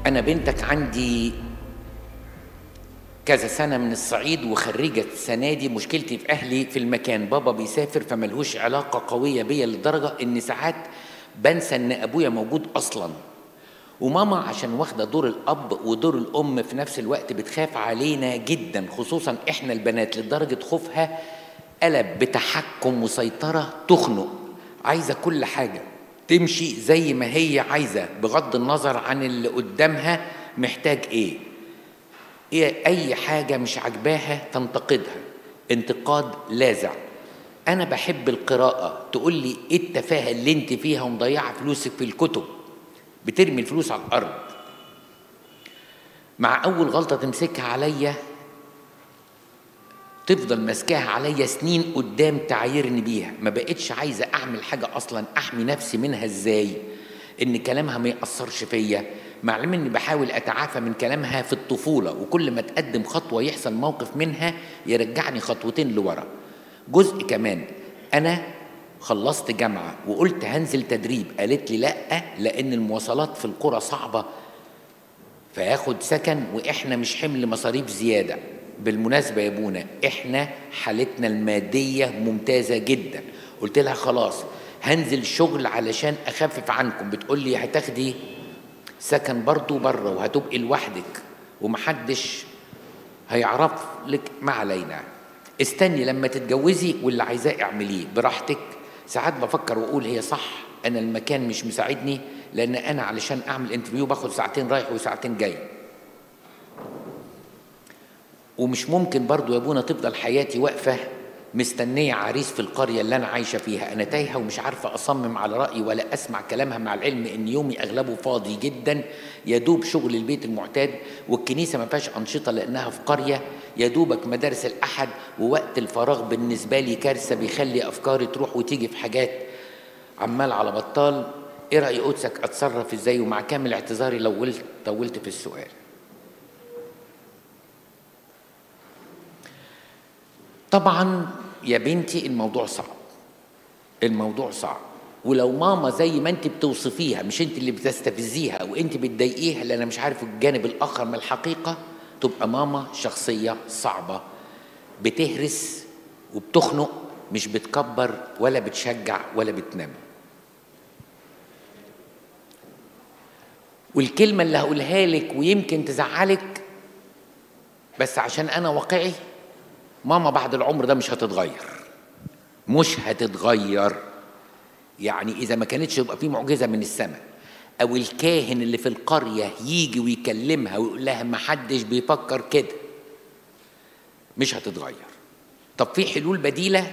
أنا بنتك عندي كذا سنة من الصعيد وخريجة السنة دي. مشكلتي في أهلي في المكان، بابا بيسافر فملهوش علاقة قوية بيا لدرجة إن ساعات بنسى إن أبويا موجود أصلاً. وماما عشان واخدة دور الأب ودور الأم في نفس الوقت بتخاف علينا جداً، خصوصاً إحنا البنات، لدرجة خوفها قلب بتحكم وسيطرة تخنق. عايزة كل حاجة تمشي زي ما هي عايزة بغض النظر عن اللي قدامها محتاج إيه. أي حاجة مش عجباها تنتقدها انتقاد لاذع. أنا بحب القراءة، تقول لي إيه التفاهة اللي أنت فيها ومضيعة فلوسك في الكتب، بترمي الفلوس على الأرض. مع أول غلطة تمسكها عليا تفضل ماسكاها عليا سنين قدام تعايرني بيها. ما بقتش عايزة أعمل حاجة أصلا، أحمي نفسي منها إزاي؟ إن كلامها ما يأثرش فيا، مع العلم إني بحاول أتعافى من كلامها في الطفولة، وكل ما أتقدم خطوة يحصل موقف منها يرجعني خطوتين لورا. جزء كمان، أنا خلصت جامعة وقلت هنزل تدريب، قالت لي لأ لأن المواصلات في القرى صعبة فياخد سكن وإحنا مش حمل مصاريف زيادة. بالمناسبة يا ابونا إحنا حالتنا المادية ممتازة جدا. قلت لها خلاص هنزل شغل علشان أخفف عنكم. بتقول لي هتاخدي سكن برضو بره وهتبقي لوحدك ومحدش هيعرف لك، ما علينا، استني لما تتجوزي واللي عايزاه اعمليه براحتك. ساعات بفكر واقول هي صح، انا المكان مش مساعدني، لان انا علشان اعمل انترفيو باخد ساعتين رايح وساعتين جاي، ومش ممكن برضو يا ابونا تفضل حياتي واقفة مستنية عريس في القرية اللي أنا عايشة فيها. أنا تايهة ومش عارفة أصمم على رأيي ولا أسمع كلامها، مع العلم إن يومي أغلبه فاضي جدا، يدوب شغل البيت المعتاد، والكنيسة ما فيهاش أنشطة لأنها في قرية، يدوبك مدارس الأحد، ووقت الفراغ بالنسبة لي كارثة بيخلي أفكاري تروح وتيجي في حاجات عمال على بطال. إيه رأي قدسك أتصرف إزاي؟ ومع كامل اعتذاري لو طولت في السؤال. طبعا يا بنتي الموضوع صعب، الموضوع صعب، ولو ماما زي ما انت بتوصفيها مش انت اللي بتستفزيها وانت بتضايقيها، لان انا مش عارف الجانب الاخر من الحقيقه، تبقى ماما شخصيه صعبه بتهرس وبتخنق، مش بتكبر ولا بتشجع ولا بتنمي. والكلمه اللي هقولها لك ويمكن تزعلك بس عشان انا واقعي، ماما بعد العمر ده مش هتتغير، مش هتتغير. يعني إذا ما كانتش يبقى في معجزة من السماء أو الكاهن اللي في القرية يجي ويكلمها ويقول لها ما حدش بيفكر كده، مش هتتغير. طب في حلول بديلة؟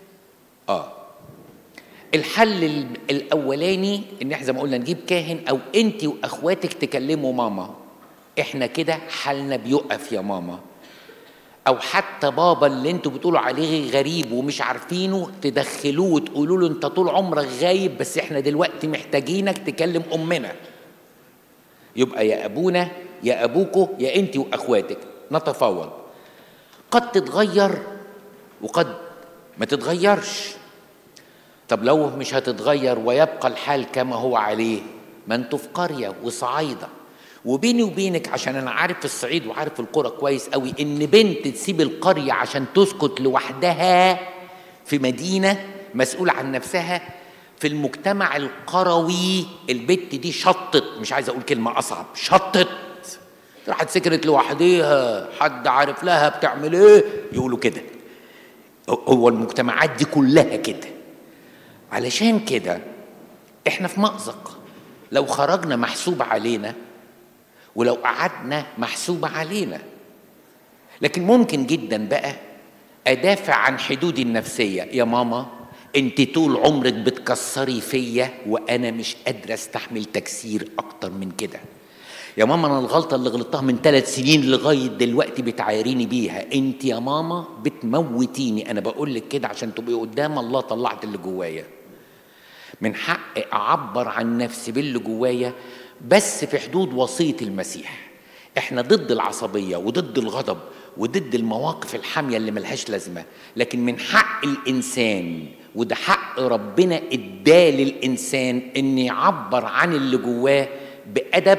الحل الأولاني إن احنا زي ما قلنا نجيب كاهن، أو أنت وأخواتك تكلموا ماما، احنا كده حالنا بيقف يا ماما. أو حتى بابا اللي انتوا بتقولوا عليه غريب ومش عارفينه تدخلوه وتقولوا له انت طول عمرك غايب بس احنا دلوقتي محتاجينك تكلم أمنا. يبقى يا أبونا يا أبوكو يا انت وأخواتك نتفاوض. قد تتغير وقد ما تتغيرش. طب لو مش هتتغير ويبقى الحال كما هو عليه، ما انتوا في قرية وصعيدة. وبيني وبينك عشان انا عارف الصعيد وعارف القرى كويس قوي، ان بنت تسيب القرية عشان تسكت لوحدها في مدينة مسؤولة عن نفسها في المجتمع القروي، البت دي شطت، مش عايز اقول كلمة اصعب، شطت، راحت سكرت لوحديها، حد عارف لها بتعمل ايه، يقولوا كده. هو المجتمعات دي كلها كده. علشان كده احنا في مأزق، لو خرجنا محسوب علينا ولو قعدنا محسوبة علينا. لكن ممكن جدا بقى أدافع عن حدودي النفسية. يا ماما انت طول عمرك بتكسري فيا وأنا مش قادرة استحمل تكسير أكتر من كده. يا ماما أنا الغلطة اللي غلطتها من 3 سنين لغاية دلوقتي بتعايريني بيها، انت يا ماما بتموتيني. أنا بقول لك كده عشان تبقي قدام الله طلعت اللي جوايا. من حقي أعبر عن نفسي باللي جوايا بس في حدود وصية المسيح. احنا ضد العصبية وضد الغضب وضد المواقف الحامية اللي ملهاش لازمة، لكن من حق الإنسان، وده حق ربنا اداه للإنسان، إن يعبر عن اللي جواه بأدب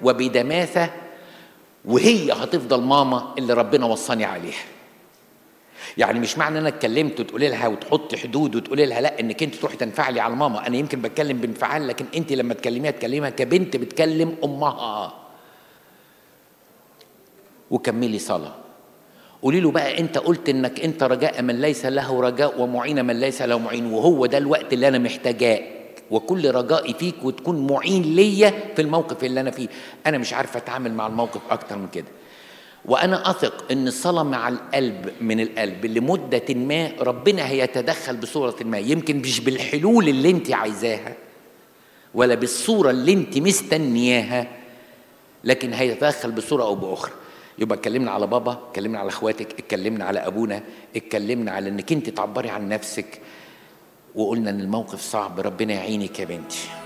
وبدماثة، وهي هتفضل ماما اللي ربنا وصاني عليها. يعني مش معنى انا اتكلمت وتقولي لها وتحط حدود وتقولي لها لا انك انت تروحي تنفعلي على ماما. انا يمكن بتكلم بانفعال، لكن انت لما تكلميها كبنت بتكلم امها. وكملي صلاة، قولي له بقى انت قلت انك انت رجاء من ليس له رجاء ومعين من ليس له معين، وهو ده الوقت اللي انا محتاجاه، وكل رجائي فيك وتكون معين ليا في الموقف اللي انا فيه. انا مش عارفه اتعامل مع الموقف اكتر من كده. وانا اثق ان الصلاه مع القلب من القلب لمده ما ربنا هيتدخل بصوره ما، يمكن مش بالحلول اللي انت عايزاها ولا بالصوره اللي انت مستنياها، لكن هيتدخل بصوره او باخرى. يبقى اتكلمنا على بابا، اتكلمنا على اخواتك، اتكلمنا على ابونا، اتكلمنا على انك انت تعبري عن نفسك، وقلنا ان الموقف صعب. ربنا يعينك يا بنتي.